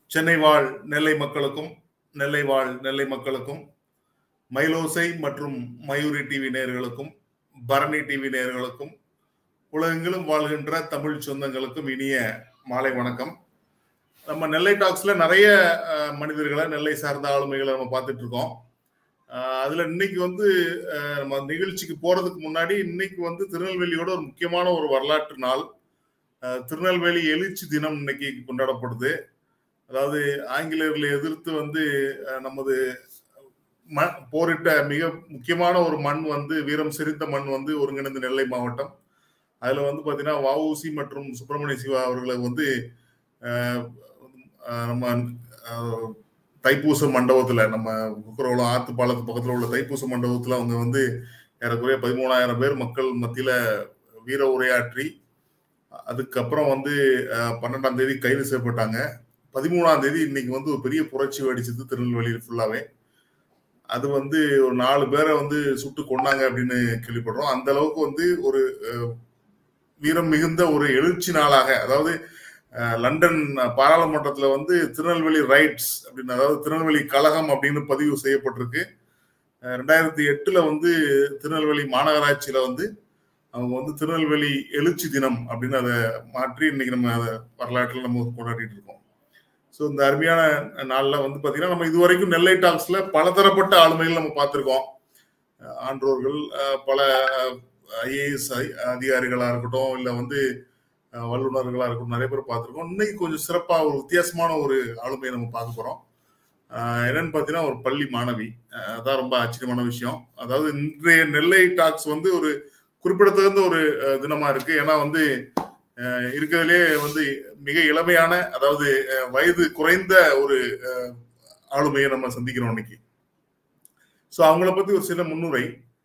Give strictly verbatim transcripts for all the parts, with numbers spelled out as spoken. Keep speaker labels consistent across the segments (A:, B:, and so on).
A: சென்னை வாழ் நெல்லை மக்களுக்கும் நெல்லை வாழ் நெல்லை மக்களுக்கும் மயிலோசை மற்றும் மயூரி டிவி நேயர்களுக்கும் பரணி டிவி நேயர்களுக்கும் உலகெங்கிலும் வாழ்கின்ற தமிழ் சொந்தங்களுக்கும் இனிய மாலை வணக்கம். நம்ம நெல்லை டாக்ஸ்ல நிறைய மனிதர்களை நெல்லை சார்ந்த ஆளுமைகளை நம்ம பார்த்துட்டு இருக்கோம். அதுல இன்னைக்கு வந்து நம்ம நிகழ்ச்சிக்கு போறதுக்கு முன்னாடி இன்னைக்கு வந்து திருநெல்வேலியோட ஒரு முக்கியமான ஒரு வரலாற்று நாள். திருநெல்வேலி எழுச்சி தினம் இன்னைக்கு கொண்டாடப்படுது. அதாவது ஆங்கிலேயர்களை எதிர்த்து வந்து நமது மண் போரிட்ட மிக முக்கியமான ஒரு மண் வந்து வீரம் செறிந்த மண் வந்து ஒருங்கிணைந்த நெல்லை மாவட்டம். அதுல வந்து பாத்தீங்கன்னா வஉசி மற்றும் சுப்பிரமணிய சிவா அவர்களை வந்து நம்ம தைப்பூச மண்டபத்துல நம்ம குக்கரோலம் ஆத்து பாலத்து பக்கத்துல உள்ள தைப்பூச மண்டபத்துல அவங்க வந்து ஏறக்குறைய பதிமூணாயிரம் பேர் மக்கள் மத்தியில வீர உரையாற்றி அதுக்கப்புறம் வந்து பன்னெண்டாம் தேதி கைது செய்யப்பட்டாங்க. பதிமூணாம் தேதி இன்னைக்கு வந்து ஒரு பெரிய புரட்சி வெடிச்சது திருநெல்வேலியில் ஃபுல்லாவே. அது வந்து ஒரு நாலு பேரை வந்து சுட்டு கொண்டாங்க அப்படின்னு கேள்விப்படுறோம். அந்த அளவுக்கு வந்து ஒரு வீரம் மிகுந்த ஒரு எழுச்சி நாளாக, அதாவது லண்டன் பாராளுமன்றத்துல வந்து திருநெல்வேலி ரைட்ஸ் அப்படின்னு, அதாவது திருநெல்வேலி கழகம் அப்படின்னு பதிவு செய்யப்பட்டிருக்கு. ரெண்டாயிரத்தி எட்டுல வந்து திருநெல்வேலி மாநகராட்சியில வந்து அவங்க வந்து திருநெல்வேலி எழுச்சி தினம் அப்படின்னு அதை மாற்றி இன்னைக்கு நம்ம அதை வரலாற்றில் நம்ம கொண்டாடிட்டு இருக்கோம். ஸோ இந்த அருமையான நாளில் வந்து பார்த்தீங்கன்னா நம்ம இது வரைக்கும் நெல்லை டாக்ஸ்ல பலதரப்பட்ட ஆளுமைகள் நம்ம பார்த்துருக்கோம். ஆன்றோர்கள், பல ஐஏஎஸ் அதிகாரிகளாக இருக்கட்டும், இல்லை வந்து வல்லுநர்களாக இருக்கட்டும், நிறைய பேர் பார்த்துருக்கோம். இன்னைக்கு கொஞ்சம் சிறப்பாக ஒரு வித்தியாசமான ஒரு ஆளுமையை நம்ம பார்க்க போகிறோம். என்னன்னு பார்த்தீங்கன்னா ஒரு பள்ளி மாணவி. அதான் ரொம்ப ஆச்சரியமான விஷயம். அதாவது இன்றைய நெல்லை டாக்ஸ் வந்து ஒரு குறிப்பிடத்தகுந்த ஒரு தினமா இருக்கு. ஏன்னா வந்து இருக்கிறதுலே வந்து மிக இளமையான, அதாவது வயது குறைந்த ஒரு ஆளுமையை நம்ம சந்திக்கிறோம் இன்னைக்கு. ஸோ அவங்கள பத்தி ஒரு சில முன்னுரை.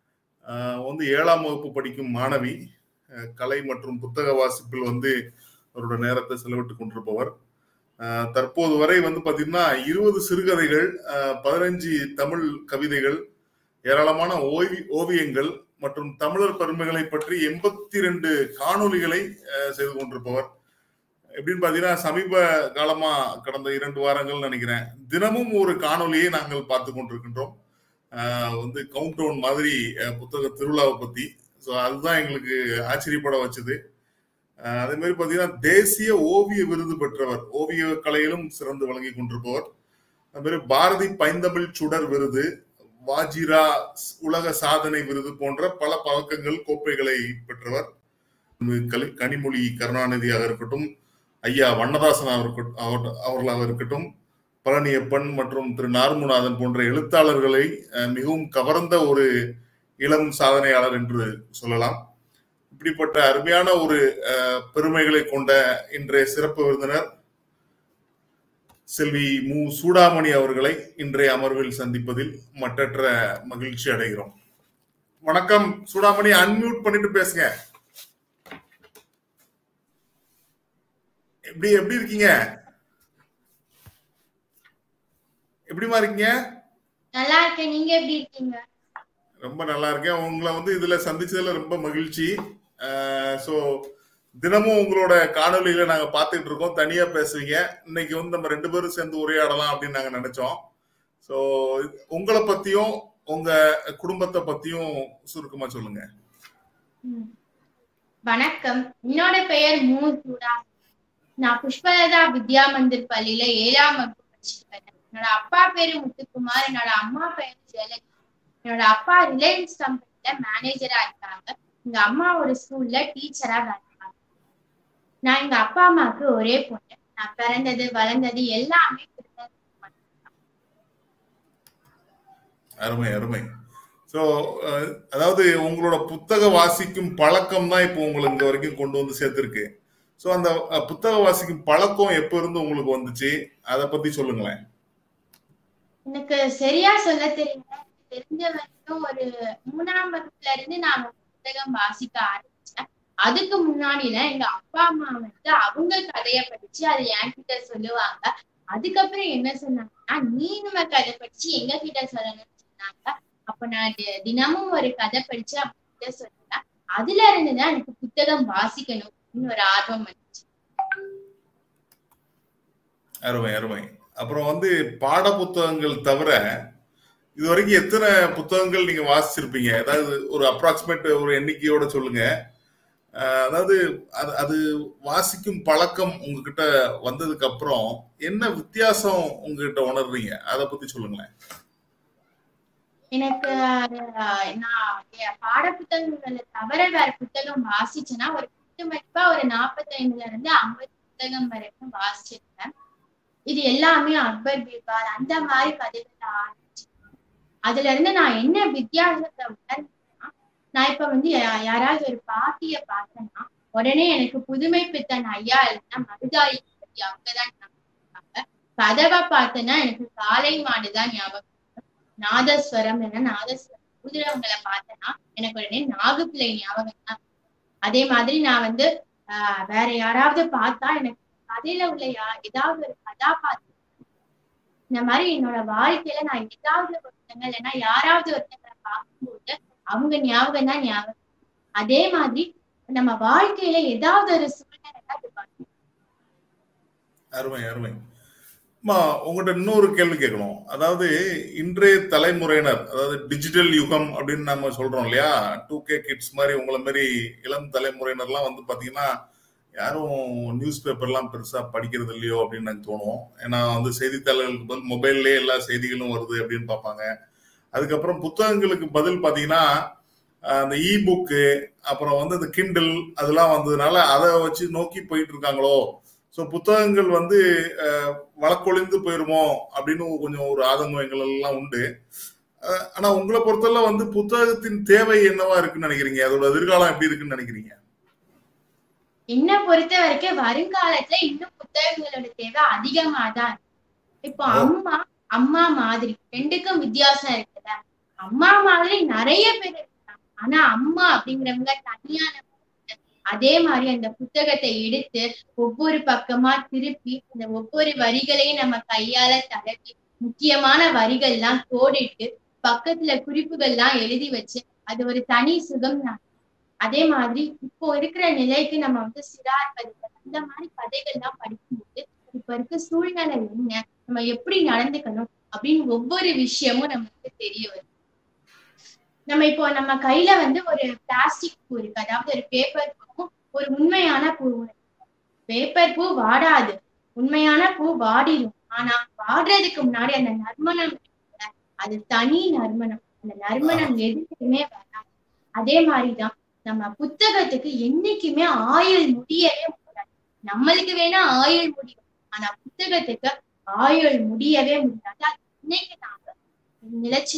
A: வந்து ஏழாம் வகுப்பு படிக்கும் மாணவி, கலை மற்றும் புத்தக வாசிப்பில் வந்து அவரோட நேரத்தை செலவிட்டு கொண்டிருப்பவர். தற்போது வரை வந்து பாத்தீங்கன்னா இருபது சிறுகதைகள், பதினஞ்சு தமிழ் கவிதைகள், ஏராளமான ஓவி ஓவியங்கள் மற்றும் தமிழர் பெருமைகளை பற்றி எண்பத்தி ரெண்டு காணொலிகளை செய்து கொண்டிருப்பவர். எப்படின்னு பாத்தீங்கன்னா சமீப காலமா கடந்த இரண்டு வாரங்கள் நினைக்கிறேன் தினமும் ஒரு காணொலியை நாங்கள் பார்த்து கொண்டிருக்கின்றோம். வந்து கவுண்ட் டவுன் மாதிரி புத்தக திருவிழாவை பத்தி. ஸோ அதுதான் எங்களுக்கு ஆச்சரியப்பட வச்சது. அதே மாதிரி பாத்தீங்கன்னா தேசிய ஓவிய விருது பெற்றவர், ஓவிய கலையிலும் சிறந்து வழங்கி கொண்டிருப்பவர். அது மாதிரி பாரதி பைந்தமிழ் சுடர் விருது, வாஜிரா உலக சாதனை விருது போன்ற பல பதக்கங்கள், கோப்பைகளை பெற்றவர். கனிமொழி கருணாநிதியாக இருக்கட்டும், ஐயா வண்ணதாசன் அவர்களாக இருக்கட்டும், பழனியப்பன் மற்றும் திரு நார்முநாதன் போன்ற எழுத்தாளர்களை மிகவும் கவர்ந்த ஒரு இளம் சாதனையாளர் என்று சொல்லலாம். இப்படிப்பட்ட அருமையான ஒரு பெருமைகளை கொண்ட இன்றைய சிறப்பு விருந்தினர் செல்வி மு சூடாமணி அவர்களை இன்றைய அமர்வில் சந்திப்பதில் மற்றற்ற மகிழ்ச்சி அடைகிறோம். வணக்கம் சூடாமணி, அன்மியூட் பண்ணிட்டு பேசுங்க. எப்படி எப்படி இருக்கீங்க? எப்படிமா இருக்கீங்க?
B: நல்லா இருக்கேன். நீங்க எப்படி இருக்கீங்க?
A: ரொம்ப நல்லா இருக்கேன். உங்களை வந்து இதுல சந்திச்சதுல ரொம்ப மகிழ்ச்சி. சோ தினமும் உங்களோட காணொலியில நாங்க பாத்துட்டு இருக்கோம். தனியா பேசுவீங்க. இன்னைக்கு வந்து நம்ம ரெண்டு பேரும் சேர்ந்து உரையாடலாம் அப்படின்னு நாங்க நினைச்சோம். சோ உங்களை பத்தியும் உங்க குடும்பத்தை பத்தியும் சுருக்கமா சொல்லுங்க.
B: வணக்கம், என்னோட பெயர் மு சூடா. நான் புஷ்பலதா வித்யா மந்திர் பள்ளியில ஏழாம் வகுப்பு படிச்சுட்டு. என்னோட அப்பா பேரு முத்துக்குமார், என்னோட அம்மா பேரு ஜெயலட்சுமி. என்னோட அப்பா ரிலையன்ஸ் கம்பெனில மேனேஜரா இருக்காங்க. எங்க அம்மா ஒரு ஸ்கூல்ல டீச்சரா வேலை. நான் எங்க அப்பா அம்மாவுக்கு ஒரே பொண்ணு. நான் பிறந்தது வளர்ந்தது எல்லாமே
A: அருமை அருமை. சோ அதாவது உங்களோட புத்தக வாசிக்கும் பழக்கம் தான் இப்போ உங்களை இங்க வரைக்கும் கொண்டு வந்து சேர்த்திருக்கு. சோ அந்த புத்தக வாசிக்கும் பழக்கம் எப்ப இருந்து உங்களுக்கு வந்துச்சு, அதை பத்தி சொல்லுங்களேன்.
B: எனக்கு சரியா சொல்ல தெரியல. தெரிஞ்ச வரைக்கும் ஒரு மூணாம் வகுப்புல இருந்து நான் புத்தகம் வாசிக்க ஆரம்பிச்சேன். அதுக்கு முன்னாடில எங்க அப்பா அம்மா வந்து அவங்க கதைய படிச்சு அதை என்கிட்ட சொல்லுவாங்க. அதுக்கப்புறம் என்ன சொன்னாங்கன்னா, நீ நம்ம கதை படிச்சு எங்க கிட்ட சொல்லணும்னு சொன்னாங்க. அப்ப நான் தினமும் ஒரு கதை படிச்சு அவங்க சொல்லுவேன். அதுல இருந்துதான் எனக்கு புத்தகம் வாசிக்கணும் அப்படின்னு ஒரு ஆர்வம் வந்துச்சு.
A: அருமை அருமை. அப்புறம் வந்து பாட புத்தகங்கள் தவிர இது வரைக்கும் எத்தனை புத்தகங்கள் நீங்க வாசிச்சிருப்பீங்க? அதாவது ஒரு அப்ராக்சிமேட் ஒரு எண்ணிக்கையோட சொல்லுங்க. அதாவது அது அது வாசிக்கும் பழக்கம் உங்ககிட்ட வந்ததுக்கு அப்புறம் என்ன வித்தியாசம் உங்ககிட்ட உணர்றீங்க? அதை பத்தி சொல்லுங்களேன்.
B: எனக்கு நான் பாட புத்தகங்களை தவிர வேற புத்தகம் வாசிச்சேன்னா ஒரு பத்து மதிப்பா ஒரு நாற்பத்தி ஐந்துல இருந்து ஐம்பது புத்தகம் வரைக்கும் வாசிச்சிருக்கேன். இது எல்லாமே அக்பர் பீர்பால் அந்த மாதிரி கதைகளை ஆரம்பிச்சு அதுல இருந்து நான் என்ன வித்தியாசத்தை உணர்ந்தேன்னா, நான் இப்ப வந்து யாராவது ஒரு பாட்டிய பார்த்தேன்னா உடனே எனக்கு புதுமை பித்தன் ஐயா இல்லைன்னா மருதாயி அவங்கதான் ஞாபகம். கதவை பார்த்தேன்னா எனக்கு காளை மாடுதான் ஞாபகம். நாதஸ்வரம் என்ன நாதஸ்வரம் ஊதுறவங்களை பார்த்தேன்னா எனக்கு உடனே நாகுப்பிள்ளை ஞாபகம் தான். அதே மாதிரி நான் வந்து ஆஹ் வேற யாராவது பார்த்தா எனக்கு கதையில உள்ள யா ஏதாவது ஒரு கதாபாத்திரம் இந்த மாதிரி என்னோட வாழ்க்கையில நான் ஏதாவது ஒருத்தங்க இல்லைன்னா யாராவது ஒருத்தங்களை பார்க்கும்போது அவங்க ஞாபகம் தான் ஞாபகம். அதே மாதிரி நம்ம வாழ்க்கையில ஏதாவது ஒரு சூழ்நிலை அது பார்க்கணும்.
A: அருமை அருமை. உங்கள்கிட்ட இன்னொரு கேள்வி கேட்கணும். அதாவது இன்றைய தலைமுறையினர், அதாவது டிஜிட்டல் யுகம் அப்படின்னு நம்ம சொல்றோம் இல்லையா, டூ கே கிட்ஸ் மாதிரி உங்களை மாதிரி இளம் தலைமுறையினர்லாம் வந்து பாத்தீங்கன்னா யாரும் நியூஸ் பேப்பர்லாம் பெருசா படிக்கிறது இல்லையோ அப்படின்னு எனக்கு தோணும். ஏன்னா வந்து செய்தித்தாள்களுக்கு பதில் மொபைல்லே எல்லா செய்திகளும் வருது அப்படின்னு பார்ப்பாங்க. அதுக்கப்புறம் புத்தகங்களுக்கு பதில் பாத்தீங்கன்னா அந்த இ புக்கு, அப்புறம் வந்து இந்த கிண்டில் அதெல்லாம் வந்ததுனால அதை வச்சு நோக்கி போயிட்டு இருக்காங்களோ, ஸோ புத்தகங்கள் வந்து வழக்கொழிந்து போயிருமோ அப்படின்னு கொஞ்சம் ஒரு ஆதங்கம் எங்கள் எல்லாம் உண்டு. ஆனா உங்களை பொறுத்தவரை வந்து புத்தகத்தின் தேவை என்னவா இருக்குன்னு நினைக்கிறீங்க? அதோட எதிர்காலம் எப்படி இருக்குன்னு நினைக்கிறீங்க?
B: என்ன பொறுத்த வரைக்கும் வருங்காலத்துல இன்னும் புத்தகங்களோட தேவை அதிகமா தான். இப்போ அம்மா அம்மா மாதிரி ரெண்டுக்கும் வித்தியாசம் இருக்குல்ல. அம்மா மாதிரி நிறைய பேர் இருக்காங்க, ஆனா அம்மா அப்படிங்கிறவங்க தனியான. அதே மாதிரி அந்த புத்தகத்தை எடுத்து ஒவ்வொரு பக்கமா திருப்பி அந்த ஒவ்வொரு வரிகளையும் நம்ம கையால தடவி முக்கியமான வரிகள் எல்லாம் கோடிட்டு பக்கத்துல குறிப்புகள் எல்லாம் எழுதி வச்சு அது ஒரு தனி சுகம் தான். அதே மாதிரி இப்போ இருக்கிற நிலைக்கு நம்ம வந்து சிறார் கதைகள் அந்த மாதிரி கதைகள் எல்லாம் படிக்கும்போது இப்ப இருக்க சூழ்நிலை என்ன, நம்ம எப்படி நடந்துக்கணும் அப்படின்னு ஒவ்வொரு விஷயமும் நமக்கு தெரிய வரும். நம்ம இப்போ நம்ம கையில வந்து ஒரு பிளாஸ்டிக் பூ இருக்கு, அதாவது ஒரு பேப்பர் பூ, ஒரு உண்மையான பூ. பேப்பர் பூ வாடாது, உண்மையான பூ வாடிடும். ஆனா வாடுறதுக்கு முன்னாடி அந்த நறுமணம் அது தனி நறுமணம், அந்த நறுமணம் எதுக்குமே வராது. அதே மாதிரிதான் நம்ம புத்தகத்துக்கு என்னைக்குமே ஆயுள் முடியவே முடியாது. நம்மளுக்கு வேணா ஆயுள் முடியும், ஆனா புத்தகத்துக்கு ஆயுள் முடியவே முடியாது. அது இன்னைக்கு நாங்க நிலைச்சு.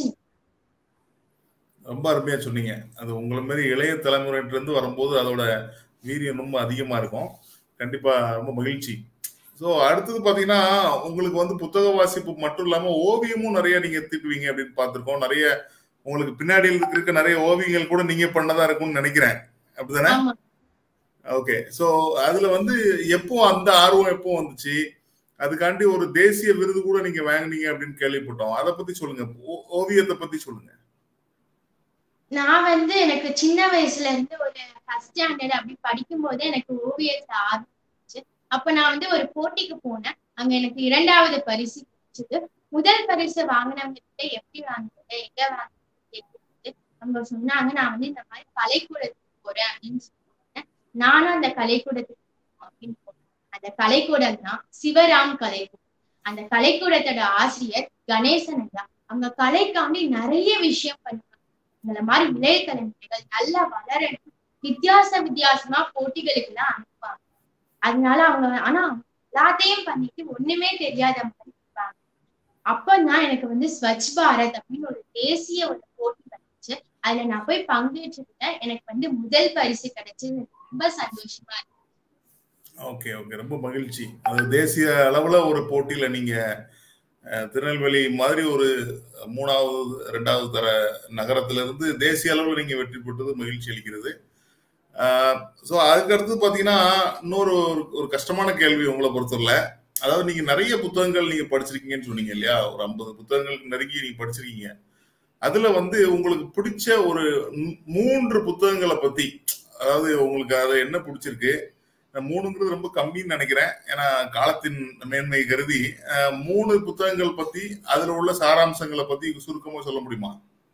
A: ரொம்ப அருமையா சொன்னீங்க. அது உங்களை மாதிரி இளைய தலைமுறையில இருந்து வரும்போது அதோட வீரியம் ரொம்ப அதிகமா இருக்கும். கண்டிப்பா ரொம்ப மகிழ்ச்சி. ஸோ அடுத்தது பாத்தீங்கன்னா உங்களுக்கு வந்து புத்தக வாசிப்பு மட்டும் இல்லாம ஓவியமும் நிறைய நீங்க தீட்டுவீங்க அப்படின்னு பார்த்திருக்கோம். நிறைய உங்களுக்கு பின்னாடி இருக்க நிறைய ஓவியங்கள் கூட நீங்க பண்ணதா இருக்கும்னு நினைக்கிறேன், அப்படிதானே? ஓகே. ஸோ அதுல வந்து எப்போ அந்த ஆர்வம் எப்போ வந்துச்சு? அதுக்காண்டி ஒரு தேசிய விருது கூட நீங்க வாங்கினீங்க அப்படின்னு கேள்விப்பட்டோம். அதை பத்தி சொல்லுங்க, ஓவியத்தை பத்தி சொல்லுங்க.
B: நான் வந்து எனக்கு சின்ன வயசுல இருந்து ஒரு ஃபர்ஸ்ட் ஸ்டாண்டர்ட் அப்படி படிக்கும் போது எனக்கு ஓவியத்தை ஆரம்பிச்சு. அப்ப நான் வந்து ஒரு போட்டிக்கு போனேன், அங்க எனக்கு இரண்டாவது பரிசு கிடைச்சது. முதல் பரிசு வாங்கினவங்க கிட்ட எப்படி வாங்கினது எங்க வாங்கினது அவங்க சொன்னாங்க. நான் வந்து இந்த மாதிரி கலைக்கூடத்துக்கு போறேன் அப்படின்னு சொன்னேன். நானும் அந்த கலைக்கூடத்துக்கு அப்படின்னு போனேன். அந்த கலைக்கூடம் தான் சிவராம் கலைக்கூடம். அந்த கலைக்கூடத்தோட ஆசிரியர் கணேசன் ஐயா. அவங்க கலைக்காண்டி நிறைய விஷயம் பண்ணுவாங்க. இந்த மாதிரி இளைய தலைமுறைகள் நல்லா வளரணும், வித்தியாச வித்தியாசமா போட்டிகளுக்கு எல்லாம் அனுப்புவாங்க. அதனால அவங்க ஆனா எல்லாத்தையும் பண்ணிட்டு ஒண்ணுமே தெரியாத மாதிரி இருப்பாங்க. அப்பதான் எனக்கு வந்து ஸ்வச் பாரத் அப்படின்னு ஒரு தேசிய ஒரு போட்டி கிடைச்சு அதுல நான் போய் பங்கேற்றுக்கிட்டேன். எனக்கு வந்து முதல் பரிசு கிடைச்சது ரொம்ப சந்தோஷமா இருக்கு.
A: ஓகே ஓகே, ரொம்ப மகிழ்ச்சி. அது தேசிய அளவுல ஒரு போட்டியில நீங்க திருநெல்வேலி மாதிரி ஒரு மூணாவது ரெண்டாவது தர நகரத்துல இருந்து தேசிய அளவில் நீங்க வெற்றி பெற்றது மகிழ்ச்சி அளிக்கிறது. ஸோ அதுக்கடுத்து பார்த்தீங்கன்னா இன்னொரு ஒரு கஷ்டமான கேள்வி உங்களை பொறுத்தவரை. அதாவது நீங்க நிறைய புத்தகங்கள் நீங்க படிச்சிருக்கீங்கன்னு சொன்னீங்க இல்லையா, ஒரு ஐம்பது புத்தகங்களுக்கு நெருங்கி நீங்க படிச்சிருக்கீங்க. அதுல வந்து உங்களுக்கு பிடிச்ச ஒரு மூன்று புத்தகங்களை பத்தி, அதாவது உங்களுக்கு அதை என்ன பிடிச்சிருக்கு, மூணுங்கிறது ரொம்ப கம்மின்னு நினைக்கிறேன். ஏன்னா காலத்தின் மேன்மை கருதி மூணு புத்தகங்கள் பத்தி அதுல உள்ள சாராம்சங்களை பத்தி சுருக்கமா சொல்ல முடியுமா?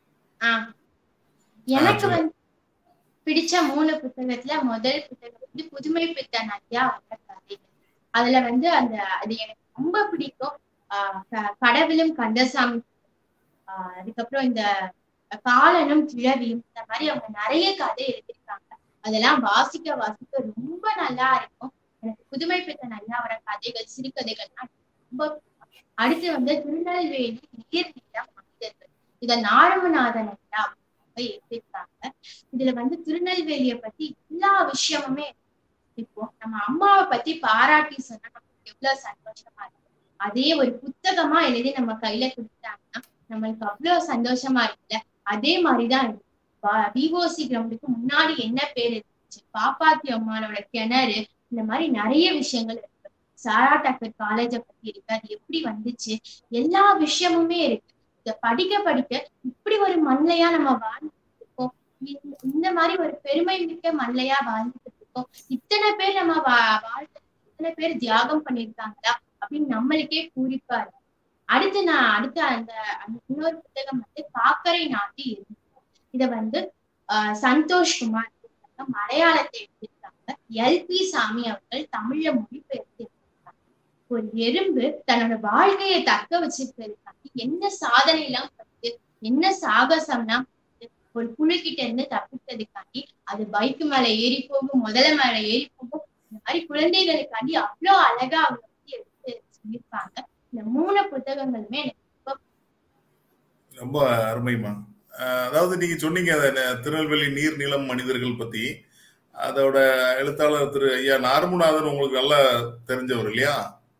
B: எனக்கு வந்து பிடிச்ச மூணு புத்தகத்துல முதல் புத்தகம் வந்து புதுமை பித்தன் ஐயா கதை. அதுல வந்து அந்த அது எனக்கு ரொம்ப பிடிக்கும். ஆஹ் கடவுளும் கந்தசாமி, ஆஹ் அதுக்கப்புறம் இந்த காலனும் கிழவியும், இந்த மாதிரி அவங்க நிறைய கதை எழுதியிருக்காங்க. அதெல்லாம் வாசிக்க வாசிக்க ரொம்ப நல்லா இருக்கும். எனக்கு புதுமை பித்தன் ஐயாவோட கதைகள் சிறுகதைகள்லாம் ரொம்ப. அடுத்து வந்து திருநெல்வேலி நீர்நிலம் மனிதர்கள், இத நாரமநாதன் ஐயா எழுதியிருக்காங்க. இதுல வந்து திருநெல்வேலிய பத்தி எல்லா விஷயமுமே. இப்போ நம்ம அம்மாவை பத்தி பாராட்டி சொன்னா நமக்கு எவ்வளவு சந்தோஷமா இருக்கு. அதே ஒரு புத்தகமா எழுதி நம்ம கையில கொடுத்தாங்கன்னா நம்மளுக்கு அவ்வளவு சந்தோஷமா இருக்குல்ல. அதே மாதிரிதான் விஓசி கிரவுண்டுக்கு முன்னாடி என்ன பேர் இருந்துச்சு, பாப்பாத்தி அம்மானோட கிணறு, இந்த மாதிரி நிறைய விஷயங்கள் இருக்கு. சாரா டக்கர் காலேஜ பத்தி இருக்கு, அது எப்படி வந்துச்சு, எல்லா விஷயமுமே இருக்கு. இத படிக்க படிக்க இப்படி ஒரு மண்ணையா நம்ம வாழ்ந்துட்டு இருக்கோம், இந்த மாதிரி ஒரு பெருமை மிக்க மண்ணையா வாழ்ந்துட்டு இருக்கோம், இத்தனை பேர் நம்ம வா வாழ்க்கை இத்தனை பேர் தியாகம் பண்ணியிருக்காங்களா அப்படின்னு நம்மளுக்கே பூரிப்பா இருக்கு. அடுத்து நான் அடுத்த அந்த அந்த இன்னொரு புத்தகம் வந்து காக்கரை நாட்டி இருந்து, இத வந்து ஆஹ் சந்தோஷ்குமார் மலையாளத்தை எழுதியிருக்காங்க. எல் பி சாமி அவர்கள் தமிழ்ல மொழிபெயர்த்து எழுதியிருக்காங்க. ஒரு எறும்பு தன்னோட வாழ்க்கையை தக்க வச்சிருக்கிறதுக்காண்டி என்ன சாதனை எல்லாம் பண்ணுது, என்ன சாகசம்னா ஒரு புழுக்கிட்ட இருந்து தப்பித்ததுக்காண்டி அது பைக்கு மேல ஏறி போகும், முதல மேல ஏறி போகும், இந்த மாதிரி குழந்தைகளுக்காண்டி அவ்வளவு அழகா அவங்க வந்து எடுத்து சொல்லியிருப்பாங்க. இந்த மூணு புத்தகங்களுமே எனக்கு ரொம்ப
A: ரொம்ப அருமைமா. அதாவது நீங்க சொன்னீங்க திருநெல்வேலி நீர் நிலம் மனிதர்கள் பத்தி, அதோட எழுத்தாளர் திரு ஐயா நாரமுநாதன் உங்களுக்கு நல்லா தெரிஞ்சவர் இல்லையா?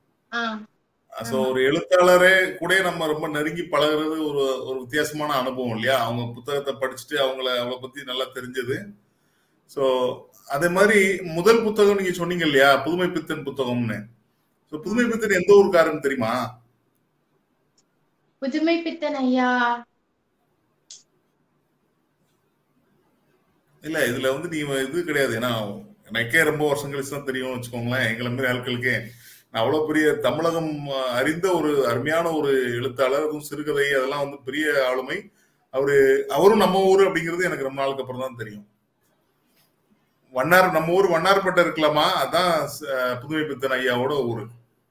A: சோ ஒரு எழுத்தாளரே கூட நம்ம ரொம்ப நெருங்கி பழகுறது ஒரு ஒரு வித்தியாசமான அனுபவம் இல்லையா? அவங்க புத்தகத்தை படிச்சுட்டு அவங்கள அவளை பத்தி நல்லா தெரிஞ்சது. சோ அதே மாதிரி முதல் புத்தகம் நீங்க சொன்னீங்க இல்லையா, புதுமை பித்தன் புத்தகம்னு. புதுமை பித்தன் எந்த ஊருக்காரன்னு தெரியுமா?
B: புதுமை பித்தன் ஐயா
A: இல்ல இதுல வந்து நீ இது கிடையாது. ஏன்னா எனக்கே ரொம்ப வருஷம் கழிச்சு தான் தெரியும் வச்சுக்கோங்களேன். எங்களை மாதிரி ஆட்களுக்கே அவ்வளவு பெரிய தமிழகம் அறிந்த ஒரு அருமையான ஒரு எழுத்தாளர், அதுவும் சிறுகதை அதெல்லாம் வந்து பெரிய ஆளுமை. அவரு அவரும் நம்ம ஊரு அப்படிங்கிறது எனக்கு ரொம்ப நாளுக்கு அப்புறம் தான் தெரியும். வண்ணார் நம்ம ஊர் வண்ணார்பேட்டை இருக்கலாமா, அதான் புதுமை பித்தன் ஐயாவோட ஊரு.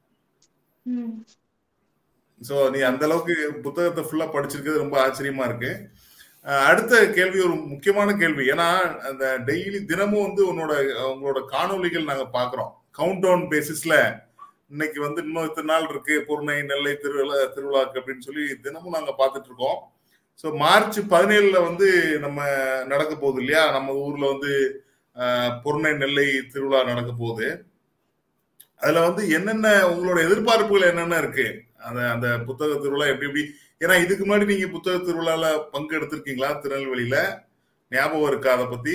A: சோ நீ அந்த அளவுக்கு புத்தகத்தை ஃபுல்லா படிச்சிருக்கிறது ரொம்ப ஆச்சரியமா இருக்கு. அடுத்த கேள்வி ஒரு முக்கியமான கேள்வி. ஏன்னா அந்த டெய்லி தினமும் வந்து உன்னோட உங்களோட காணொலிகள் நாங்க பாக்குறோம். கவுண்ட் டவுன் பேசிஸ்ல இன்னைக்கு வந்து இன்னும் இத்தனை நாள் இருக்கு பொருணை நெல்லை திருவிழா திருவிழாக்கு அப்படின்னு சொல்லி தினமும் நாங்க பாத்துட்டு இருக்கோம். ஸோ மார்ச் பதினேழுல வந்து நம்ம நடக்க போகுது இல்லையா, நம்ம ஊர்ல வந்து பொருணை நெல்லை திருவிழா நடக்க போகுது. அதுல வந்து என்னென்ன உங்களோட எதிர்பார்ப்புகள் என்னென்ன இருக்கு, அந்த அந்த புத்தக திருவிழா எப்படி எப்படி? ஏன்னா இதுக்கு முன்னாடி நீங்க புத்தக திருவிழால பங்கு எடுத்திருக்கீங்களா திருநெல்வேலியில? ஞாபகம் இருக்கா அதை பத்தி?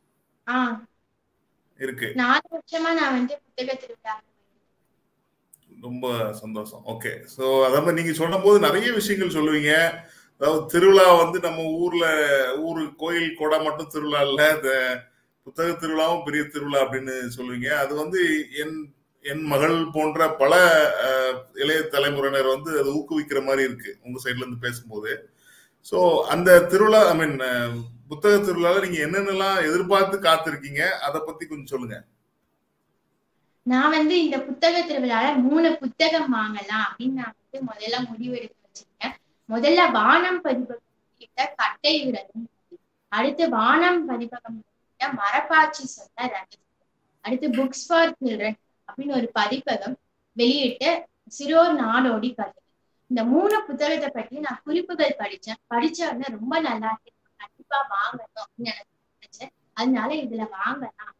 A: இருக்கு.
B: நாலு வருஷமா நான் வந்து புத்தக திருவிழா.
A: ரொம்ப சந்தோஷம். ஓகே. சோ அதாவது நீங்க சொன்ன போது நிறைய விஷயங்கள் சொல்லுவீங்க. அதாவது திருவிழா வந்து நம்ம ஊர்ல ஊரு கோயில் கொடை மட்டும் திருவிழா இல்ல, இந்த புத்தக திருவிழாவும் பெரிய திருவிழா அப்படின்னு சொல்லுவீங்க. அது வந்து என் என் மகள் போன்ற பல இளைய தலைமுறையினர் வந்து அதை ஊக்குவிக்கிற மாதிரி இருக்கு உங்க சைட்ல இருந்து பேசும்போது. சோ அந்த திருவிழா ஐ மீன் புத்தக திருவிழால நீங்க என்னென்னலாம் எதிர்பார்த்து காத்திருக்கீங்க, அதை பத்தி கொஞ்சம் சொல்லுங்க.
B: நான் வந்து இந்த புத்தக திருவிழால மூணு புத்தகம் வாங்கலாம் அப்படின்னு நான் வந்து முதல்ல முடிவெடுத்து வச்சிருக்கேன். முதல்ல வானம் பதிப்பகம் கிட்ட கட்டை விரலும், அடுத்து வானம் பதிப்பகம் கிட்ட மரப்பாச்சி சொன்ன ரகசியம், அடுத்து புக்ஸ் ஃபார் சில்ட்ரன் அப்படின்னு ஒரு பதிப்பகம் வெளியிட்ட சிறோர் நாடோடி கதை. இந்த மூணு புத்தகத்தை பற்றி நான் குறிப்புகள் படிச்சேன். படிச்ச உடனே ரொம்ப நல்லா இருக்கு, கண்டிப்பா வாங்கணும் அப்படின்னு எனக்கு நினைச்சேன். அதனால இதுல வாங்கலாம்.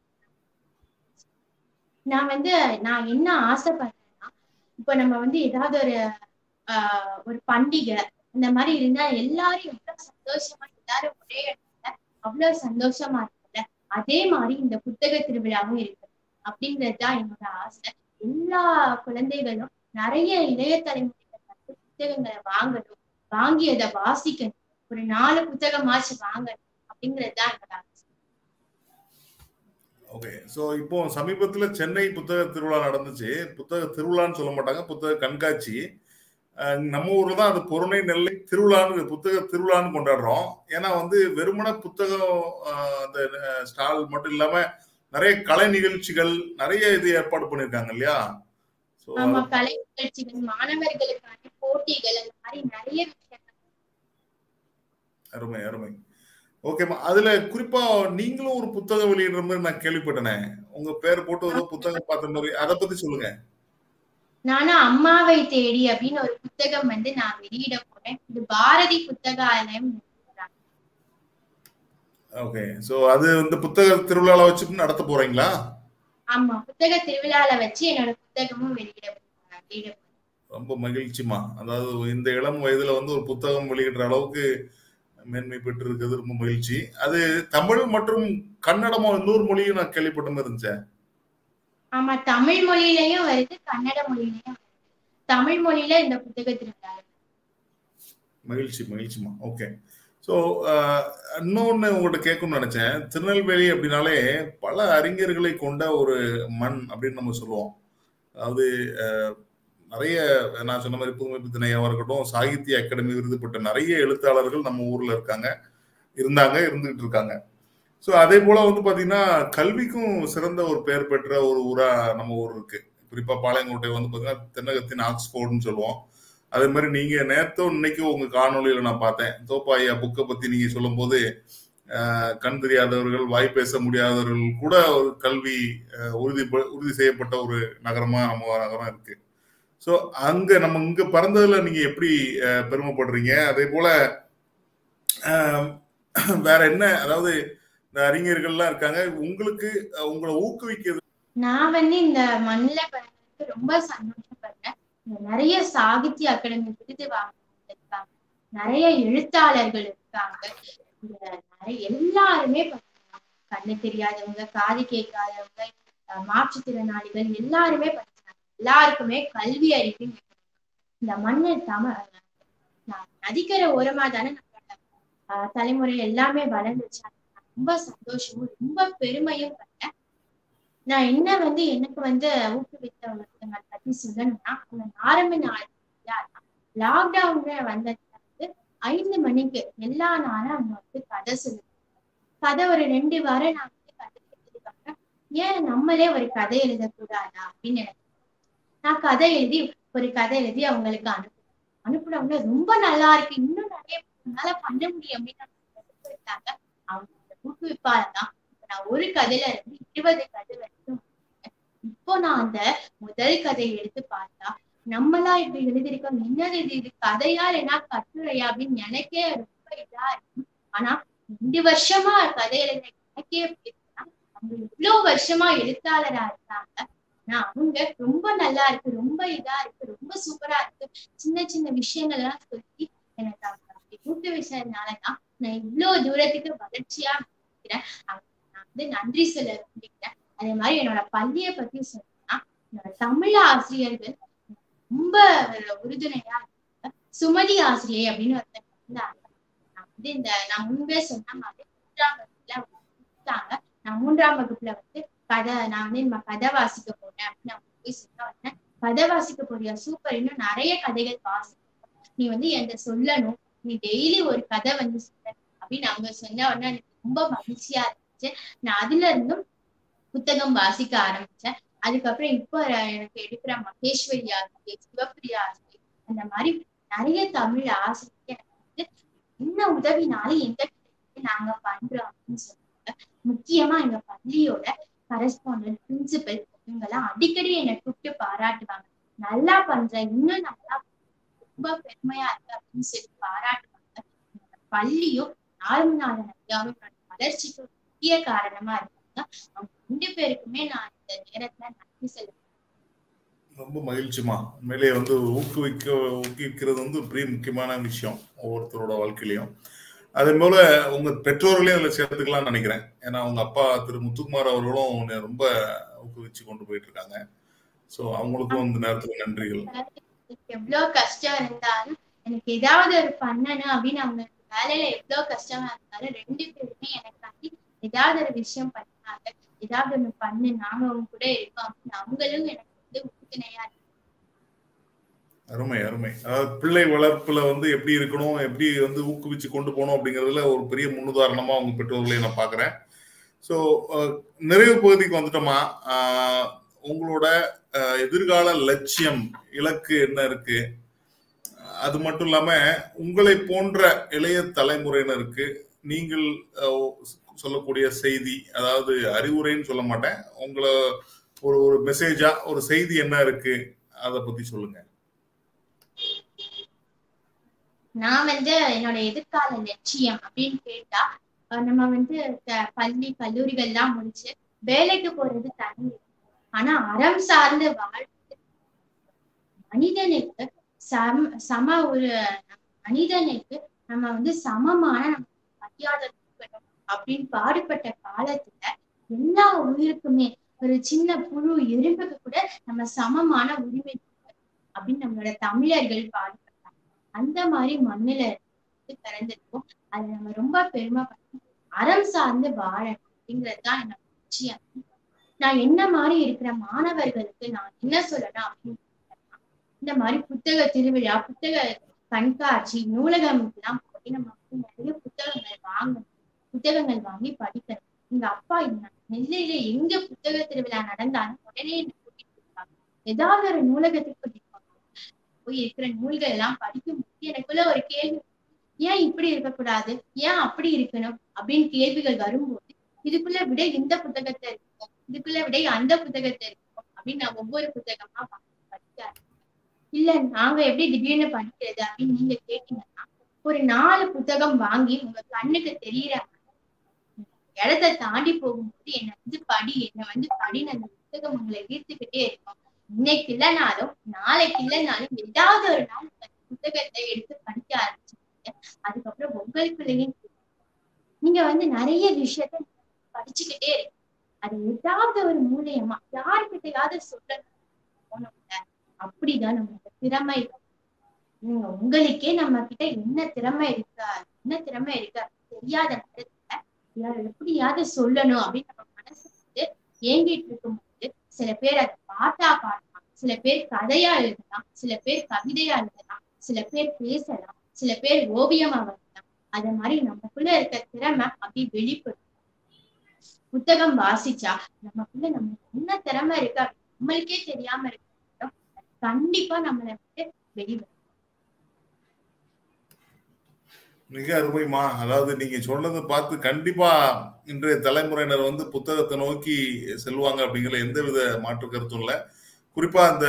B: நான் வந்து நான் என்ன ஆசைப்படுறேன்னா, இப்ப நம்ம வந்து ஏதாவது ஒரு ஆஹ் ஒரு பண்டிகை இந்த மாதிரி இருந்தா எல்லாரும் எவ்வளவு சந்தோஷமா எல்லாரும் ஒரே இடத்துல அவ்வளவு சந்தோஷமா இருக்குல்ல, அதே மாதிரி இந்த புத்தக திருவிழாவும் இருக்கு அப்படின்றதுதான் என்னோட ஆசை. எல்லா குழந்தைகளும் நிறைய இளைய தலைமுறைகள் வந்து புத்தகங்களை வாங்கணும், வாங்கி அதை வாசிக்கணும், ஒரு நாலு புத்தகமாச்சு வாங்கணும் அப்படிங்கிறதுதான் என்னோட ஆசை.
A: ஓகே. ஸோ இப்போ சமீபத்துல சென்னை புத்தக திருவிழா நடந்துச்சு. புத்தக திருவிழான்னு சொல்ல மாட்டாங்க. புத்தக கண்காட்சி. அ நம்ம ஊர்ல தான் அது பொருணை நெல்லை திருவிழான்னு புத்தக திருவிழான்னு கொண்டாடுறோம். ஏன்னா வந்து வெறுமன புத்தகம் அ அந்த ஸ்டால் மட்டும் இல்லாம நெறைய கலை நிகழ்ச்சிகள், நெறைய இது ஏற்பாடு பண்ணியிருக்காங்க இல்லையா? ஸோ
B: ஆமா,
A: அத
B: கலை நிகழ்ச்சிகள், மாணவர்களுக்கான போட்டிகள், அந்த மாதிரி நிறைய விஷயங்கள்.
A: அருமை, அருமை. ஓகேம்மா. அதுல குறிப்பா நீங்களும் ஒரு புத்தகம் வெளியிடுற மாதிரி நான் கேள்விப்பட்டேனே. உங்க பேர் போட்டு ஏதோ புத்தகம் பார்த்த மாதிரி. அத பத்தி சொல்லுங்க.
B: நானும் அம்மாவை தேடி அப்படின்னு ஒரு புத்தகம் வந்து நான் வெளியிட போறேன். இது பாரதி புத்தகாலயம்.
A: ஓகே. சோ அது வந்து புத்தக திருவிழால வச்சு நடத்த போறீங்களா?
B: ஆமா, புத்தக திருவிழால வச்சு என்னோட புத்தகமும் வெளியிட வெளியிட
A: ரொம்ப மகிழ்ச்சிமா. அதாவது இந்த இளம் வயதுல வந்து ஒரு புத்தகம் வெளியிடுற அளவுக்கு மேன்மை பெற்று இருக்கிறது ரொம்ப மகிழ்ச்சி. அது தமிழ் மற்றும் கன்னடமோ இன்னொரு மொழியும் நான் கேள்விப்பட்ட மாதிரி இருந்துச்சேன்.
B: ஆமா, தமிழ் மொழியிலையும் வருது, கன்னட மொழியிலையும் வருது. தமிழ் மொழியில இந்த புத்தக திருவிழா.
A: மகிழ்ச்சி, மகிழ்ச்சிமா. ஓகே. ஸோ இன்னொன்னு உங்கள்கிட்ட கேட்கணும்னு நினைச்சேன். திருநெல்வேலி அப்படின்னாலே பல அறிஞர்களை கொண்ட ஒரு மண் அப்படின்னு நம்ம சொல்லுவோம். அதாவது நிறைய நான் சொன்ன மாதிரி புதுமை பித்தனையாவா இருக்கட்டும், சாகித்ய அகாடமி விருது பெற்ற நிறைய எழுத்தாளர்கள் நம்ம ஊர்ல இருக்காங்க, இருந்தாங்க, இருந்துகிட்டு இருக்காங்க. ஸோ அதே போல வந்து பாத்தீங்கன்னா கல்விக்கும் சிறந்த ஒரு பெயர் பெற்ற ஒரு ஊரா நம்ம ஊர் இருக்கு. குறிப்பா பாளையங்கோட்டை வந்து பாத்தீங்கன்னா தென்னகத்தின் ஆக்ஸ்போர்ட்னு சொல்லுவோம். அதே மாதிரி நீங்க நேரத்தும் இன்னைக்கும் உங்க காணொலியில நான் பார்த்தேன். தோப்பாயா புக்கை பத்தி நீங்க சொல்லும் போது கண் தெரியாதவர்கள், வாய் பேச முடியாதவர்கள் கூட ஒரு கல்வி உறுதி உறுதி செய்யப்பட்ட ஒரு நகரமா நம்ம நகரம் இருக்கு. ஸோ அங்க நம்ம இங்க பிறந்ததுல நீங்க எப்படி பெருமைப்படுறீங்க? அதே போல வேற என்ன, அதாவது இந்த அறிஞர்கள்லாம் இருக்காங்க, உங்களுக்கு உங்களை ஊக்குவிக்கிறது?
B: நான் வந்து இந்த மண்ணில பிறந்ததுக்கு ரொம்ப சந்தோஷப்படுறேன். நிறைய சாகித்ய அகாடமி விருது வாங்க இருக்காங்க, நிறைய எழுத்தாளர்கள் இருக்காங்க, நிறைய எல்லாருமே கண்ணு தெரியாதவங்க, காது கேட்காதவங்க, மாற்றுத்திறனாளிகள் எல்லாருமே படிச்சாங்க. எல்லாருக்குமே கல்வி அறிவு. இந்த மண்ணு தமிழ் நதிக்கரை ஓரமா தானே நம்மளோட ஆஹ் தலைமுறை எல்லாமே வளர்ந்துச்சு. ரொம்ப சந்தோஷமும் ரொம்ப பெருமையும் பண்ணேன். நான் என்ன வந்து எனக்கு வந்து ஊக்குவித்த ஒருத்தங்களை பத்தி சொல்லணும்னா, ஆரம்ப நாள் லாக்டவுன்ல வந்ததுல வந்து ஐந்து மணிக்கு எல்லா நாளும் அவங்க வந்து கதை சொல்லுவாங்க. கதை ஒரு ரெண்டு வாரம் நான் வந்து கதை எழுதினதுக்கு அப்புறம் ஏன் நம்மளே ஒரு கதை எழுதக்கூடாதா அப்படின்னு எனக்கு நான் கதை எழுதி ஒரு கதை எழுதி அவங்களுக்கு அனுப்பு அனுப்புனவங்க ரொம்ப நல்லா இருக்கு, இன்னும் நிறைய என்னால பண்ண முடியும் அப்படின்னு அவங்க ஊக்குவிப்பாலதான் நான் ஒரு கதையில இருந்து இருபது கதை வரைக்கும். இப்போ நான் அந்த முதல் கதையை எடுத்து பார்த்தா நம்மளா இப்படி எழுதியிருக்கோம், என்னது இது இது கதையா இல்லைன்னா கட்டுரையா அப்படின்னு எனக்கே ரொம்ப இதா இருக்கும். ஆனா ரெண்டு வருஷமா கதை எழுத எனக்கே எப்படி இருக்குன்னா, அவங்க இவ்வளவு வருஷமா எழுத்தாளரா இருக்காங்க. ஆனா அவங்க ரொம்ப நல்லா இருக்கு, ரொம்ப இதா இருக்கு, ரொம்ப சூப்பரா இருக்கு, சின்ன சின்ன விஷயங்கள்லாம் சொல்லி எனக்கு அவங்க அப்படி ஊக்குவிச்சதுனாலதான் நான் இவ்வளவு தூரத்துக்கு வளர்ச்சியா நினைக்கிறேன். நான் வந்து நன்றி சொல்ல விரும்புகிறேன். அதே மாதிரி என்னோட பள்ளியை பத்தி சொன்னா, என்னோட தமிழ் ஆசிரியர்கள் ரொம்ப உறுதுணையா இருக்காங்க. சுமதி ஆசிரியை அப்படின்னு ஒருத்தர் இருந்தாங்க. நான் வந்து இந்த நான் முன்பே சொன்ன மாதிரி மூன்றாம் வகுப்புல கொடுத்தாங்க. நான் மூன்றாம் வகுப்புல வந்து கதை நான் வந்து நம்ம கதை வாசிக்க போறேன் அப்படின்னு அவங்க போய் சொல்ல வந்தேன். கதை வாசிக்க போறியா, சூப்பர், இன்னும் நிறைய கதைகள் வாசி, நீ வந்து என்கிட்ட சொல்லணும், நீ டெய்லி ஒரு கதை வந்து சொல்ல அப்படின்னு அவங்க சொன்ன உடனே எனக்கு ரொம்ப மகிழ்ச்சியா இருந்துச்சு. நான் அதுல இருந்தும் புத்தகம் வாசிக்க ஆரம்பிச்சேன். அதுக்கப்புறம் இப்போ எனக்கு எடுக்கிற மகேஸ்வரி ஆசிரியர், சிவப்பிரியா ஆசிரியர், அந்த மாதிரி நிறைய தமிழ் ஆசிரியர் வந்து என்ன உதவினாலும் எங்க நாங்க பண்றோம் அப்படின்னு சொல்லுவாங்க. முக்கியமா எங்க பள்ளியோட கரஸ்பாண்டன்ட், பிரின்சிபல் இவங்கெல்லாம் அடிக்கடி என்னை கூப்பிட்டு பாராட்டுவாங்க. நல்லா பண்ற, இன்னும் நல்லா ரொம்ப பெருமையா இருக்கு அப்படின்னு சொல்லி பாராட்டுவாங்க. பள்ளியும் ஆளுநர் ஐயாவும் வளர்ச்சிக்கு முக்கிய காரணமா இருக்காங்க. அவங்க ரெண்டு பேருக்குமே நான் இந்த நேரத்துல நன்றி சொல்லுவேன்.
A: ரொம்ப மகிழ்ச்சிமா. உண்மையிலேயே வந்து ஊக்குவிக்க ஊக்குவிக்கிறது வந்து பெரிய முக்கியமான விஷயம் ஒவ்வொருத்தரோட வாழ்க்கையிலையும். அதே போல உங்க பெற்றோர்களையும் அதுல சேர்த்துக்கலாம்னு நினைக்கிறேன். ஏன்னா உங்க அப்பா திரு முத்துக்குமார் அவர்களும் ரொம்ப ஊக்குவிச்சு கொண்டு போயிட்டு இருக்காங்க. சோ அவங்களுக்கும் இந்த நேரத்துல நன்றிகள்.
B: எவ்வளவு கஷ்டம் இருந்தாலும் எனக்கு ஏதாவது ஒரு பண்ணணும் அப்படின்னு அவங்க வேலையில எவ்வளவு கஷ்டமா இருந்தாலும் ரெண்டு பேருமே எனக்காண்டி ஏதாவது ஒரு விஷயம் பண்ணாங்க. ஏதாவது ஒண்ணு பண்ணு, நாங்க அவங்க கூட இருக்கோம் அப்படின்னு அவங்களும் எனக்கு வந்து உறுதுணையா இருக்கு.
A: அருமை அருமை. அதாவது பிள்ளை வளர்ப்புல வந்து எப்படி இருக்கணும், எப்படி வந்து ஊக்குவிச்சு கொண்டு போகணும் அப்படிங்கிறதுல ஒரு பெரிய முன்னுதாரணமா உங்க பெற்றோர்களை நான் பாக்குறேன். ஸோ நிறைவு பகுதிக்கு வந்துட்டோமா? ஆஹ் உங்களோட அஹ், எதிர்கால லட்சியம், இலக்கு என்ன இருக்கு? அது மட்டும் இல்லாம உங்களை போன்ற இளைய தலைமுறையினருக்கு நீங்கள் அஹ், சொல்லக்கூடிய செய்தி, அதாவது அறிவுரைன்னு சொல்ல மாட்டேன், உங்களை ஒரு ஒரு மெசேஜா ஒரு செய்தி என்ன இருக்கு அதை பத்தி சொல்லுங்க.
B: நான் வந்து என்னோட எதிர்கால லட்சியம் அப்படின்னு கேட்டா, அஹ் நம்ம வந்து க- பள்ளி கல்லூரிகள் எல்லாம் முடிச்சு வேலைக்கு போறது தனி. ஆனா அறம் சார்ந்த வாழ்க்கை, மனிதனுக்கு சம சம ஒரு மனிதனுக்கு நம்ம வந்து சமமான நம்ம மரியாதை கொடுக்கணும் அப்படின்னு பாடுபட்ட காலத்துல எல்லா உயிருக்குமே, ஒரு சின்ன புழு எறும்புக்கு கூட நம்ம சமமான உரிமை கொடுக்கணும் அப்படின்னு நம்மளோட தமிழர்கள் பாடுபட்டாங்க. அந்த மாதிரி மண்ணுல இருந்து பிறந்திருக்கும். அது நம்ம ரொம்ப பெருமைப்படணும். அறம் சார்ந்து வாழணும் அப்படிங்கறதுதான் என்னோட லட்சியம். நான் என்ன மாதிரி இருக்கிற மாணவர்களுக்கு நான் என்ன சொல்லணும் அப்படின்னு கேட்டா, இந்த மாதிரி புத்தக திருவிழா, புத்தக கண்காட்சி, நூலகம் எல்லாம் போய் நம்ம வந்து நிறைய புத்தகங்கள் வாங்கணும், புத்தகங்கள் வாங்கி படிக்கணும். எங்க அப்பா இருந்தாங்க நெல்லையில, எங்க புத்தக திருவிழா நடந்தாலும் உடனே என்னை கூட்டிட்டு போவாங்க. ஏதாவது ஒரு நூலகத்துக்கு கூட்டிட்டு போவாங்க. போய் இருக்கிற நூல்கள் எல்லாம் படிக்கும் போது எனக்குள்ள ஒரு கேள்வி, ஏன் இப்படி இருக்கக்கூடாது, ஏன் அப்படி இருக்கணும் அப்படின்னு கேள்விகள் வரும்போது இதுக்குள்ள விடை இந்த புத்தகத்தை இருக்கும், இதுக்குள்ள விடை அந்த புத்தகத்தை இருக்கும் அப்படின்னு நான் ஒவ்வொரு புத்தகமா வாங்கி படிக்க ஆரம்பிச்சேன். இல்ல நாங்க எப்படி திடீர்னு படிக்கிறது அப்படின்னு நீங்க கேட்டீங்கன்னா, ஒரு நாலு புத்தகம் வாங்கி உங்க கண்ணுக்கு தெரியற இடத்தை தாண்டி போகும்போது என்னை வந்து படி, என்னை வந்து படின்னு அந்த புத்தகம் உங்களை ஈர்த்துக்கிட்டே இருக்கும். இன்னைக்கு இல்லைனாலும் நாளைக்கு இல்லைனாலும் ஏதாவது ஒரு நாள் அந்த புத்தகத்தை எடுத்து படிக்க ஆரம்பிச்சிருக்கீங்க. அதுக்கப்புறம் உங்களுக்குள்ளேயும் நீங்க வந்து நிறைய விஷயத்த படிச்சுக்கிட்டே இருக்கு. அது ஏதாவது ஒரு மூலியமா யாருக்கிட்டையாவது சொல்லணும் போனோம்ல, அப்படிதான் நம்மளோட திறமை. நீங்க உங்களுக்கே நம்ம கிட்ட என்ன திறமை இருக்கா, என்ன திறமை இருக்கா தெரியாத நேரத்துல யார் எப்படியாவது சொல்லணும் அப்படின்னு நம்ம மனசு வந்து ஏங்கிட்டு இருக்கும்போது, சில பேர் அதை பாட்டா பாடலாம், சில பேர் கதையா எழுதலாம், சில பேர் கவிதையா எழுதலாம், சில பேர் பேசலாம், சில பேர் ஓவியமா வரலாம். அது மாதிரி நமக்குள்ள இருக்க திறமை அப்படி வெளிப்படும். புத்தகம் வாசிச்சா நமக்குள்ள நம்ம என்ன திறமை இருக்கா நம்மளுக்கே தெரியாம இருக்க கண்டிப்பா நம்மளை விட்டு வெளிவரும்.
A: மிக அருமைமா. அதாவது நீங்க சொன்னதை பார்த்து கண்டிப்பா இன்றைய தலைமுறையினர் வந்து புத்தகத்தை நோக்கி செல்வாங்க அப்படிங்கிற எந்தவித மாற்று கருத்தும் இல்லை. குறிப்பா அந்த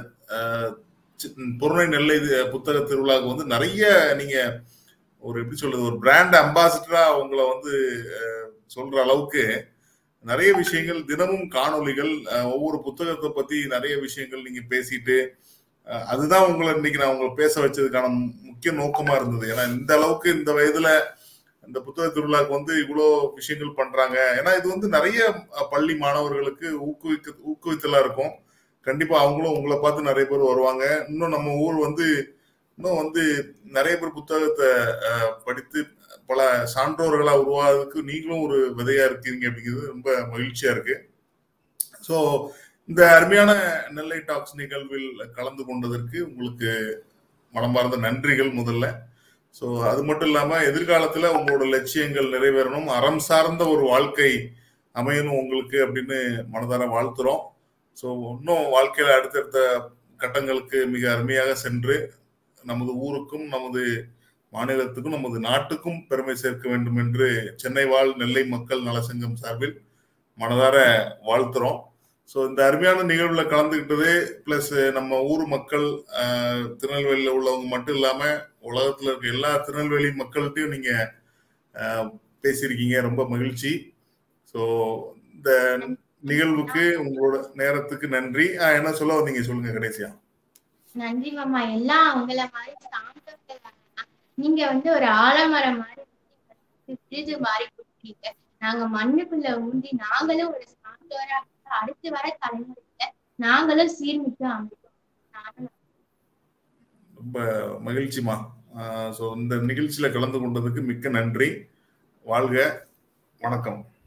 A: பொருணை நெல்லை புத்தக திருவிழாவுக்கு வந்து நிறைய நீங்க ஒரு எப்படி சொல்றது, ஒரு பிராண்ட் அம்பாசிடரா உங்களை வந்து சொல்ற அளவுக்கு நிறைய விஷயங்கள், தினமும் காணொலிகள், ஒவ்வொரு புத்தகத்தை பத்தி நிறைய விஷயங்கள் நீங்க பேசிட்டு, அதுதான் உங்களை இன்னைக்கு நான் உங்களை பேச வச்சதுக்கான முக்கிய நோக்கமா இருந்தது. ஏன்னா இந்த அளவுக்கு இந்த வயதுல இந்த புத்தக திருவிழாவுக்கு வந்து இவ்வளோ விஷயங்கள் பண்றாங்க. ஏன்னா இது வந்து நிறைய பள்ளி மாணவர்களுக்கு ஊக்குவிக்க ஊக்குவித்தலா இருக்கும். கண்டிப்பா அவங்களும் உங்களை பார்த்து நிறைய பேர் வருவாங்க. இன்னும் நம்ம ஊர் வந்து இன்னும் வந்து நிறைய பேர் புத்தகத்தை படித்து பல சான்றோர்களா உருவாவதுக்கு நீங்களும் ஒரு விதையா இருக்கீங்க அப்படிங்கிறது ரொம்ப மகிழ்ச்சியா இருக்கு. ஸோ இந்த அருமையான நெல்லை டாக்ஸ் நிகழ்வில் கலந்து கொண்டதற்கு உங்களுக்கு மனமார்ந்த நன்றிகள் முதல்ல. ஸோ அது மட்டும் இல்லாம எதிர்காலத்துல உங்களோட லட்சியங்கள் நிறைவேறணும், அறம் சார்ந்த ஒரு வாழ்க்கை அமையணும் உங்களுக்கு அப்படின்னு மனதார வாழ்த்துறோம். ஸோ இன்னும் வாழ்க்கையில அடுத்தடுத்த கட்டங்களுக்கு மிக அருமையாக சென்று நமது ஊருக்கும் நமது மாநிலத்துக்கும் நமது நாட்டுக்கும் பெருமை சேர்க்க வேண்டும் என்று சென்னை வாழ் நெல்லை மக்கள் நலசங்கம் சார்பில் மனதார வாழ்த்துறோம். ஸோ இந்த அருமையான நிகழ்வுல கலந்துக்கிட்டது பிளஸ் நம்ம ஊர் மக்கள், திருநெல்வேலியில் உள்ளவங்க மட்டும் இல்லாம உலகத்துல இருக்க எல்லா திருநெல்வேலி மக்கள்கிட்டையும் நீங்க பேசியிருக்கீங்க, ரொம்ப மகிழ்ச்சி. ஸோ இந்த நிகழ்வுக்கு உங்களோட நேரத்துக்கு நன்றி. என்ன சொல்ல வந்தீங்க சொல்லுங்க கடைசியா.
B: நன்றி மாமா. எல்லாம் உங்களை மாதிரி சாந்தங்கள், நீங்க வந்து ஒரு ஆலமரம் மாதிரி விருது மாதிரி கொடுக்குறீங்க. நாங்க மண்ணுக்குள்ள ஊண்டி நாங்களும் ஒரு சான்றோரா அடுத்து வர தலைமுறையில நாங்களும் சீர்மிக்க அமைப்போம்.
A: ரொம்ப மகிழ்ச்சிமா. ஸோ இந்த நிகழ்ச்சியில கலந்து கொண்டதுக்கு மிக்க நன்றி. வாழ்க. வணக்கம்.